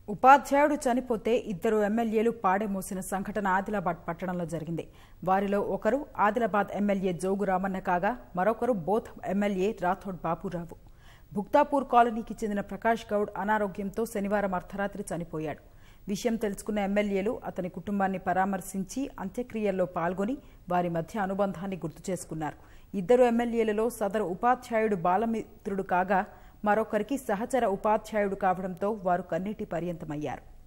ఉపాధ్యాయుడు చనిపోతే ఇద్దరు ఎమ్మెల్యేలు పాడెమోసిన సంఘటన ఆదిలాబాద్ పట్టణంలో జరిగింది. వారిలో ఒకరు ఆదిలాబాద్ ఎమ్మెల్యే జోగు రామన్న కాగా మరొకరు బోధ్ ఎమ్మెల్యే రాథోడ్ బాపురావు. భుక్తాపూర్ కాలనీకి చెందిన ప్రకాష్ గౌడ్ అనారోగ్యంతో శనివారం అర్ధరాత్రి చనిపోయాడు. విషయం తెలుసుకున్న ఎమ్మెల్యేలు అతని కుటుంబాన్ని పరామర్శించి అంత్యక్రియల్లో పాల్గొని వారి మధ్య అనుబంధాన్ని గుర్తు చేసుకున్నారు. ఇద్దరు ఎమ్మెల్యేలలో సదరు ఉపాధ్యాయుడు బాలమిత్రుడు కాగా మరొకరికి సహచర ఉపాధ్యాయుడు కావడంతో వారు కన్నీటి పర్యంతమయ్యారు.